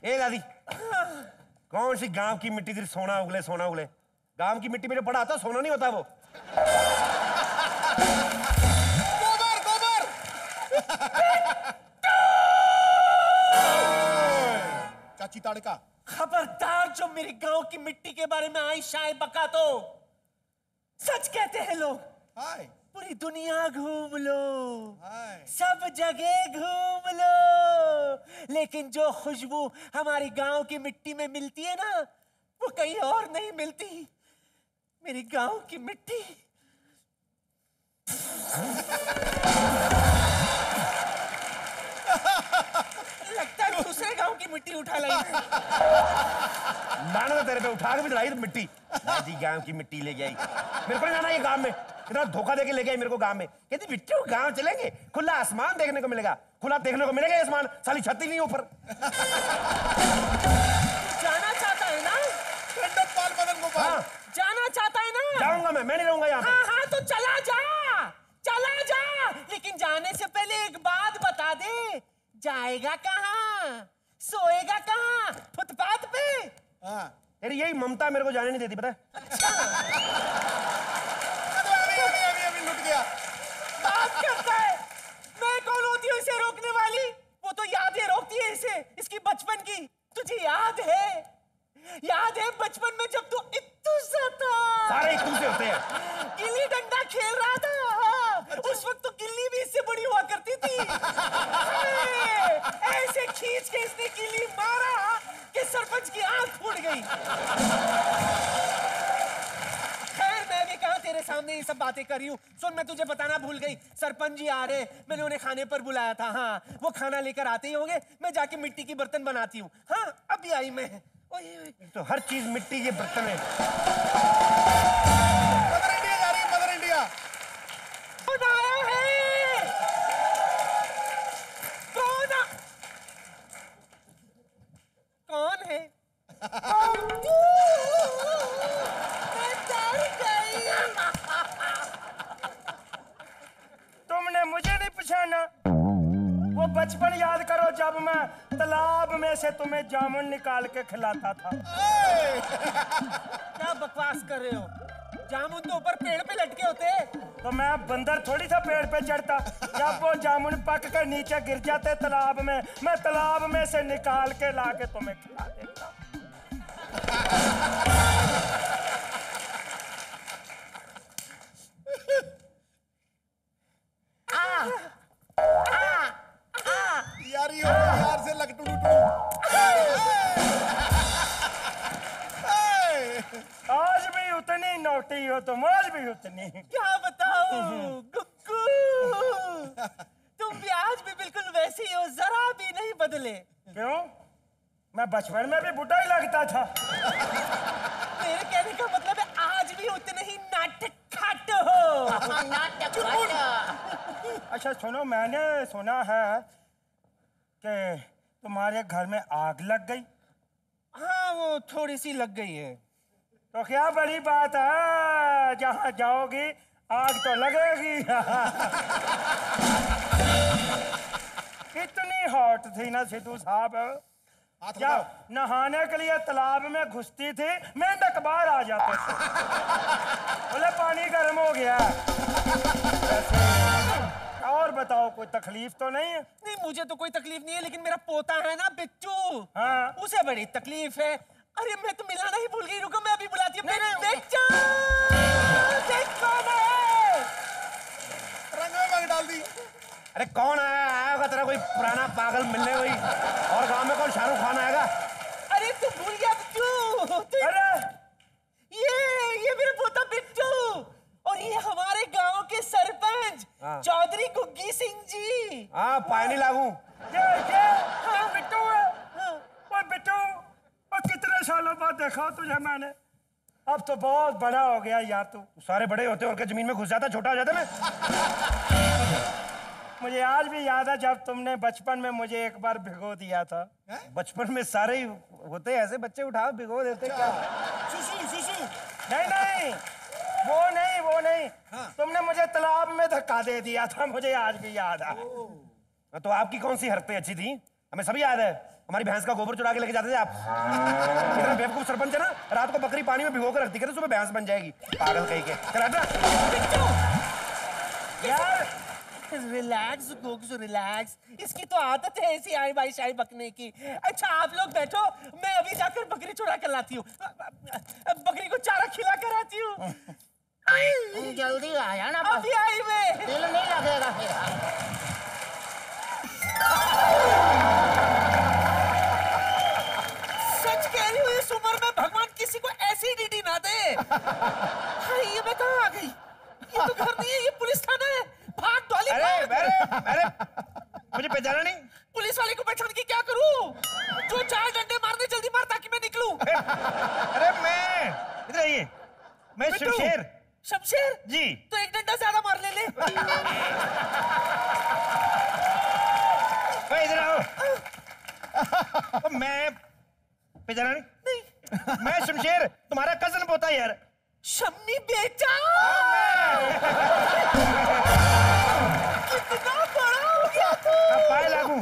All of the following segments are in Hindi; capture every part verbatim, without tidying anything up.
ए दादी, कौन सी गांव की मिट्टी थी सोना उगले सोना उगले? गांव की मिट्टी में जो पड़ा था सोना नहीं होता वो। गोबर गोबर। चाची ताड़का, खबरदार जो मेरे गांव की मिट्टी के बारे में आई शाय बका तो। सच कहते हैं लोग। हाय पूरी दुनिया घूम लो, हाय सब जगह घूम लो, लेकिन जो खुशबू हमारी गांव की मिट्टी में मिलती है ना, वो कहीं और नहीं मिलती। मेरी गांव की मिट्टी लगता है दूसरे गांव की मिट्टी उठा लाई। लाना था तेरे पे, उठा के भी लाई तो मिट्टी। दादी गांव की मिट्टी ले गई, मेरे को नहीं जाना ये गांव में। इतना धोखा देके ले गई मेरे को गांव में। कहती बिट्टू गांव चलेंगे, खुला आसमान देखने को मिलेगा। खुला देखने को मिलेगा आसमान, साली छत ही नहीं ऊपर। जाना चाहता है ना? पाल मदन गोपाल। हाँ। जाना चाहता है ना? जाऊंगा मैं, मैं नहीं रहूंगा यहाँ पे। हाँ हाँ तो चला जा, चला जा, लेकिन जाने से पहले एक बात बता दे, जाएगा कहाँ, सोएगा कहाँ? फुटपाथ पे? हाँ। तेरी यही ममता मेरे को जाने नहीं देती, पता है? अच्छा। अभी अभी अभी अभी लुट गया। बात करता है, मैं कौन होती हूँ इसे रोकने वाली? वो तो यादें रोकती है इसे, इसकी बचपन की। तुझे याद है, याद है बचपन में जब तू इत्तू सा था, सारे इत्तू से होते हैं। गिल्ली डंडा खेल रहा था। हाँ, उस वक्त तो गिल्ली भी इससे बड़ी हुआ करती थी। ऐसे खींच के इसने गिल्ली मारा कि सरपंच की आंख फूट गई। खैर मैं भी कहा तेरे सामने ये सब बातें कर रही हूँ। सुन, मैं तुझे बताना भूल गई, सरपंच जी आ रहे, मैंने उन्हें खाने पर बुलाया था। हाँ, वो खाना लेकर आते ही होंगे, मैं जाके मिट्टी की बर्तन बनाती हूँ। हाँ, अभी आई मैं। ओए ओए। तो हर चीज मिट्टी के बर्तन में। मदर इंडिया जा रही है, मदर इंडिया। कौन आया है? कौन आ... कौन है? मैं डर गई। तुमने मुझे नहीं पहचाना? वो बचपन याद करो जब मैं तालाब में से तुम्हें जामुन निकाल के खिलाता था। क्या बकवास कर रहे हो? जामुन तो ऊपर पेड़ पे लटके होते। तो मैं बंदर थोड़ी था पेड़ पे चढ़ता। जब वो जामुन पक कर नीचे गिर जाते तालाब में, मैं तालाब में से निकाल के ला के तुम्हें खिला देता। यार ये यार से लग टुडू टुडू। आज भी उतनी नोटी हो तुम, आज भी उतनी। क्या बताऊं गुग्गू, तुम भी आज भी बिल्कुल वैसे ही हो, जरा भी नहीं बदले। क्यों? मैं बचपन में भी बुढ़ा ही लगता था। मेरे कहने का मतलब है आज भी उतने ही नाटक खाट हो। नाटक खाट। अच्छा सुनो, मैंने सुना है कि तुम्हारे घर में आग लग गई। हाँ, वो थोड़ी सी लग गई है। तो क्या बड़ी बात है, जहाँ जाओगी आग तो लगेगी। इतनी हॉट थी ना सिद्धू साहब, जब नहाने के लिए तालाब में घुसती थी मेंढक बाहर आ जाते थे। बोले पानी गर्म हो गया। और बताओ, कोई तकलीफ तो नहीं है? नहीं, मुझे तो कोई तकलीफ नहीं है, लेकिन मेरा पोता है ना बिट्टू, हाँ। उसे बड़ी तकलीफ है। अरे मैं तो मिलाना ही भूल गई, रुको मैं अभी बुलाती हूँ। बिट्टू, देख कौन है? रंग में रंग डाल दी। अरे कौन आया आया होगा तेरा कोई पुराना पागल मिलने कोई? और गांव में कौन शाहरुख खान आएगा? अरे तू भूल गया बिट्टू। अरे ये ये मेरा पोता बिट्टू, और ये हमारे गांव के सरपंच चौधरी गुग्गी सिंह जी। हाँ, पानी लागू। ये ये हाँ, बिट्टू है। वो बिट्टू, वो कितने सालों बाद देखा तुझे मैंने। अब तो बहुत बड़ा हो गया यार तू। सारे बड़े होते और क्या जमीन में घुस जाता, छोटा हो जाता मैं। मुझे आज भी याद है जब तुमने बचपन में मुझे एक बार भिगो दिया था। बचपन में सारे ही होते ऐसे, बच्चे उठाओ भिगो देते। क्या सुसु सुसु। नहीं नहीं, वो नहीं वो नहीं। हाँ। तुमने मुझे तालाब में धक्का दे दिया था, मुझे आज भी याद है। तो आपकी कौन सी हरकतें अच्छी थी? हमें सभी याद है। हमारी भैंस का गोबर चुरा के लेके जाते थे आप। इतना बेवकूफ सरपंच है ना, रात को बकरी पानी में भिगो कर रखती, कहते सुबह भैंस बन जाएगी। पागल कहीं के। चल हट यार रिलैक्स गोग्स रिलैक्स, इसकी तो आदत है ऐसी आई बाई शाई बकने की। अच्छा आप लोग बैठो, मैं अभी जाकर बकरी चुरा कर लाती हूँ, बकरी को चारा खिला कर आती हूँ। जल्दी आया ना, अभी आई मैं। दिल नहीं लगेगा फिर। सच कह रही हूँ, इस उम्र में भगवान किसी को ऐसी डीडी ना दे। हाँ, ये मैं कहाँ आ गई? ये तो घर नहीं है, ये पुलिस थाना है। भाग डॉली, अरे अरे अरे मुझे पहचाना नहीं? पुलिस वाले को पहचान के क्या करूं? जो चार डंडे मारने जल्दी मार ताकि मैं निकलूं। अरे मैं इधर आइए, मैं शमशेर। शमशेर जी। तो एक डंडा ज्यादा मार ले ले। भाई इधर आओ। तो मैं पहचाना नहीं? नहीं। मैं शमशेर, तुम्हारा कजन पोता यार। शम्मी बेटा, कितना बड़ा हो गया तू। अब पाए लागू।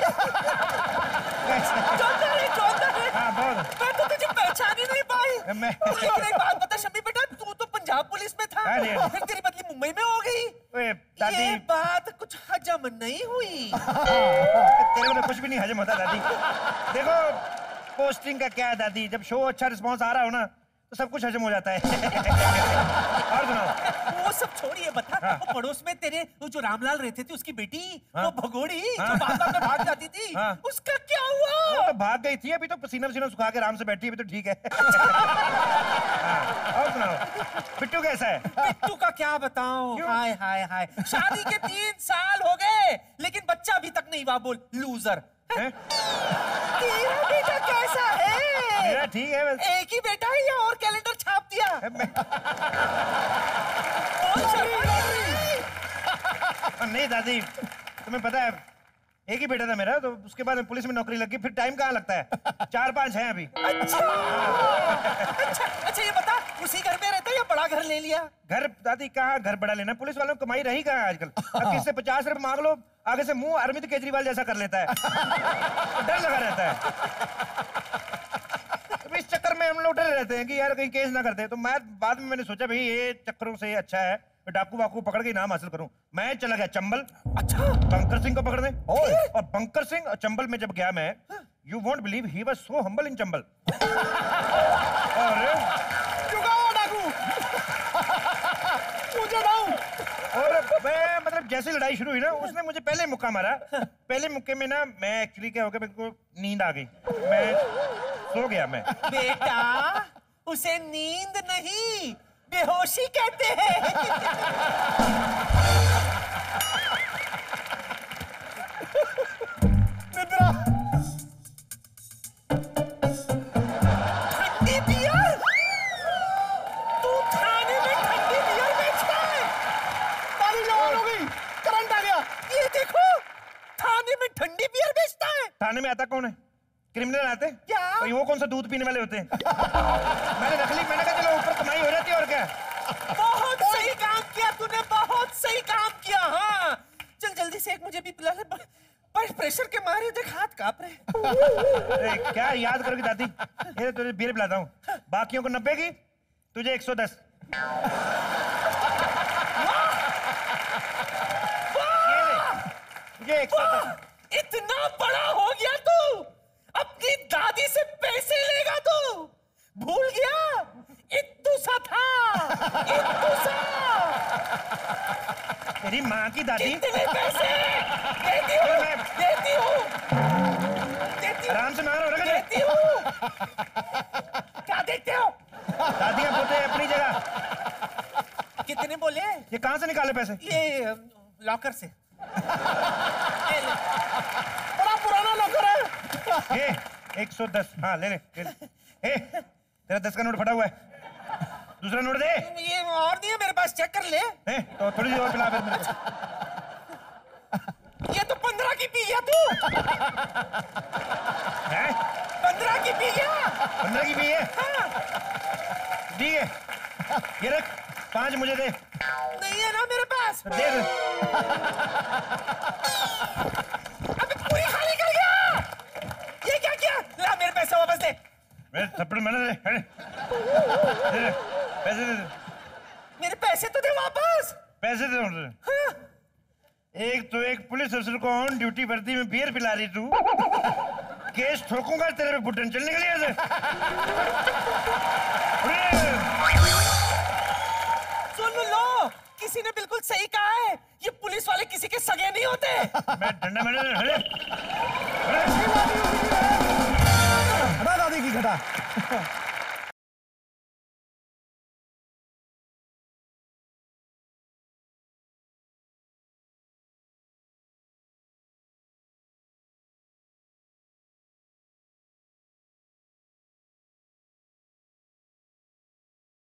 जोता है, जोता है। हाँ बहुत। मैं तो तुझे पहचान ही नहीं पाई। मैं लेकिन एक बात बता शम्मी बेटा, तू तो पंजाब पुलिस में था, अरे। फिर तेरी बदली मुंबई में हो गई। ओए दादी, ये बात कुछ हजम नहीं हुई। तेरे को तो कुछ भी नहीं हजम होता दादी। देखो पोस्टिंग का क्या है दादी, जब शो अच्छा रिस्पांस आ रहा हो ना तो सब कुछ हजम हो जाता है। और सुनाओ। वो सब छोड़िए, बता हाँ। वो पड़ोस में तेरे वो जो रामलाल रहते थे उसकी बेटी, हाँ। वो भगोड़ी हाँ। जो बात बात में भाग जाती थी, हाँ। उसका क्या हुआ? वो तो भाग गई थी, अभी तो पसीना पसीना सुखा के आराम से बैठी है, अभी तो ठीक है। हाँ। और सुनाओ, बिट्टू कैसा है? बिट्टू का क्या बताऊं? हाय हाय हाय, शादी के तीन साल हो गए लेकिन बच्चा अभी तक नहीं हुआ। बोल लूजर। हैं? तेरा बेटा कैसा है? मेरा ठीक है बस। एक ही बेटा है या और कैलेंडर छाप दिया? मैं... नहीं दादी, तुम्हें पता है एक ही बेटा था मेरा, तो उसके बाद में पुलिस में नौकरी लगी, फिर टाइम कहाँ लगता है, चार पांच हैं अभी। अच्छा अच्छा अच्छा, ये बता उसी घर में रहता है या बड़ा घर ले लिया? घर दादी कहाँ घर बड़ा लेना, पुलिस वालों को कमाई रही कहाँ है आजकल। अब किससे पचास रुपए मांग लो, आगे से मुंह अरविंद केजरीवाल जैसा कर लेता है। डर लगा रहता है। तो इस चक्कर में हम लोग डरे रहते हैं कि यार कहीं केस ना कर दे। तो मैं बाद में मैंने सोचा भाई ये चक्करों से अच्छा है डाकू वाकू पकड़ के नाम हासिल करूं। मैं चला गया चंबल। अच्छा, बंकर सिंह को पकड़ने। और बंकर सिंह और चंबल में जब गया मैं, you won't believe he was so humble in Chambal. और चुकाओ डाकू। मुझे दाऊ। और मैं मतलब जैसे लड़ाई शुरू हुई ना, उसने मुझे पहले मुक्का मारा। पहले मुक्के में ना मैं एक्चुअली क्या हो गया, मेरे को नींद आ गई, मैं सो गया। मैं बेटा उसे नींद नहीं बेहोशी कहते हैं। निद्रा। ठंडी बियर? तू थाने में ठंडी बियर बेचता है? पानी जवान हो गई, करंट आ गया। ये देखो, थाने में ठंडी बियर बेचता है। थाने में आता कौन है? क्रिमिनल आते हैं क्या? तो वो कौन सा दूध पीने वाले होते हैं? मैंने रख ली, मैंने कहा चलो ऊपर कमाई हो जाती है और क्या। बहुत सही काम किया तूने, बहुत सही काम किया। हाँ चल जल्दी से एक मुझे भी पिला ले, पर प्रेशर के मारे देख हाथ कांप रहे। अरे क्या याद करोगी दादी, ये तुझे बीयर पिलाता हूँ। बाकियों को नब्बे की, तुझे एक सौ दस। तुझे एक सौ दस। इतना बड़ा हो गया तू, अपनी दादी से पैसे लेगा तू? भूल गया इत्तू सा था, इत्तू सा। तेरी माँ की दादी। कितने पैसे? देती हूँ, देती हूँ, देती हूँ, आराम से मारो, रख दे। देती हूँ। क्या देखते हो? दादियाँ पोते अपनी जगह। कितने बोले? ये कहाँ से निकाले पैसे? ये लॉकर से। ये ले। बड़ा पुराना लॉकर है। ये एक सौ दस। हाँ ले ले, ले ले। ए, तेरा दस का नोट फटा हुआ है, दूसरा नोट दे। ये और नहीं है मेरे पास, चेक कर ले। ए, तो थोड़ी सी और पिला फिर मेरे को। ये तो पंद्रह की पी गया तू। हैं? पंद्रह की पी गया। पंद्रह की भी है? हाँ। ठीक है, ये रख, पांच मुझे दे। नहीं है ना मेरे पास। दे दे। अबे पूरी खाली कर गया। ये मेरे थप्पड़ मैंने दे, दे, दे, पैसे दे, मेरे पैसे तो दे वापस। पैसे दे मुझे। हाँ? एक तो एक पुलिस अफसर को ऑन ड्यूटी वर्दी में बियर पिला रही तू, केस ठोकूंगा तेरे पे, बुटन चल निकली ऐसे। सुन लो, किसी ने बिल्कुल सही कहा है, ये पुलिस वाले किसी के सगे नहीं होते। मैं डंडा मैंने हटे, हटा दादी की घटा।